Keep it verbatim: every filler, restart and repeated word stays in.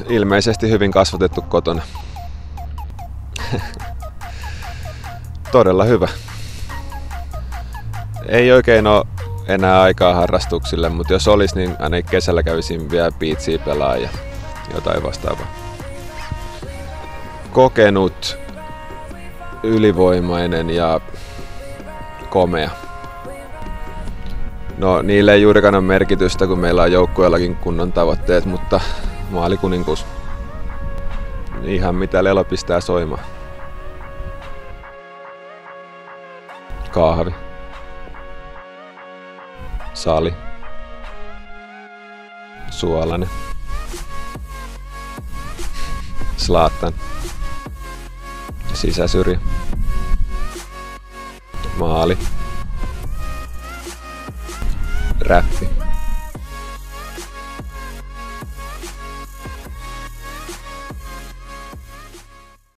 ilmeisesti hyvin kasvatettu kotona. Todella hyvä. Ei oikein ole enää aikaa harrastuksille, mutta jos olisi, niin aina kesällä kävisin vielä beachia pelaa ja jotain vastaavaa. Kokenut, ylivoimainen ja komea. No, niille ei juurikaan ole merkitystä, kun meillä on joukkueellakin kunnon tavoitteet, mutta maalikuninkuus. Ihan mitä lelo pistää soimaan. Kahvi. Sali. Suolainen. Zlatan. Sisäsyrjä. Maali. Räppi.